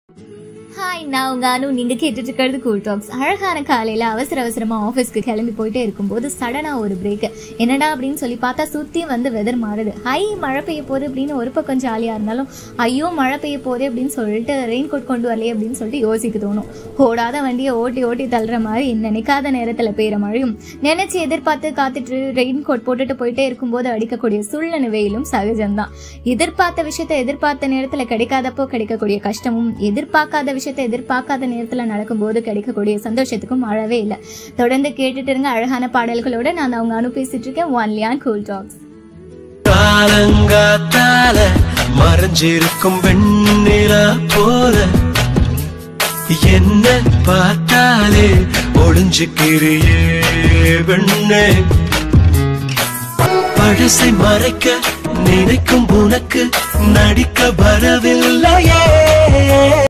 Hi, now நீங்க கேட்டுட்டு இருக்கிறது கூல் டாக்ஸ். அழகான காலையில அவசரமா ஆபீஸ்க்கு கிளம்பி போயிட்டே இருக்கும்போது சடனா ஒரு பிரேக். என்னடா அப்படின்னு சொல்லி பார்த்தா சுத்தி வந்து வெதர் மாறுது. ஹை மழை பெய்ய போகுது அப்படின்னு ஒரு பக்கம் ஜாலியா இருந்தாலும் ஐயோ மழை பெய்ய போகுது அப்படின்னு சொல்லிட்டு ரெயின் கோட் கொண்டு வரலையே அப்படின்னு சொல்லிட்டு யோசிக்க தோணும். ஓடாத வண்டியை ஓட்டி தள்ளுற மாதிரி நினைக்காத நேரத்துல பெய்யுற மழையும் நினைச்சு எதிர்பார்த்து காத்துட்டு ரெயின் கோட் போட்டுட்டு போயிட்டே இருக்கும்போது அடிக்கக்கூடிய சுள்ளன வெயிலும் சகஜம்தான். எதிர்பார்த்த விஷயத்த எதிர்பார்த்த நேரத்துல கிடைக்காதப்போ கிடைக்கக்கூடிய கஷ்டமும் எதிர்பார்க்காத விஷயத்த எதிர்பார்க்காத நேரத்துல நடக்கும்போது கிடைக்கக்கூடிய சந்தோஷத்துக்கும் அளவே இல்லை. தொடர்ந்து கேட்டுட்டு இருங்க அழகான பாடல்களோட. நான் அவங்க பேசிட்டு இருக்கேன் ஒன்லி ஆன் கூல் டாக்ஸ். காலங்காத்தால மறைஞ்சிருக்கும் வெண்ணிலா போல என்ன பார்த்தாலே ஒளிஞ்சுக்கிறியே வெண்ணே, பழசை மறைக்க நினைக்கும் உனக்கு நடிக்க வரவில்லையே.